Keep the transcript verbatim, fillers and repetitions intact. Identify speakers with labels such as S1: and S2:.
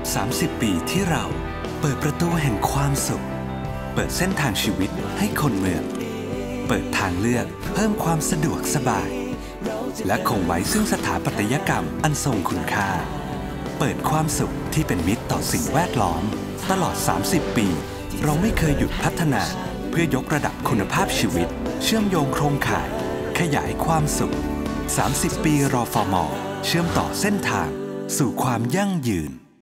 S1: สามสิบ ปีที่เราเปิดประตูแห่งความสุขเปิดเส้นทางชีวิตให้คนเมืองเปิดทางเลือกเพิ่มความสะดวกสบายและคงไว้ซึ่งสถาปัตยกรรมอันทรงคุณค่าเปิดความสุขที่เป็นมิตรต่อสิ่งแวดล้อมตลอด สามสิบ ปีเราไม่เคยหยุดพัฒนาเพื่อยกระดับคุณภาพชีวิตเชื่อมโยงโครงข่ายขยายความสุข สามสิบ ปีรฟม.เชื่อมต่อเส้นทางสู่ความยั่งยืน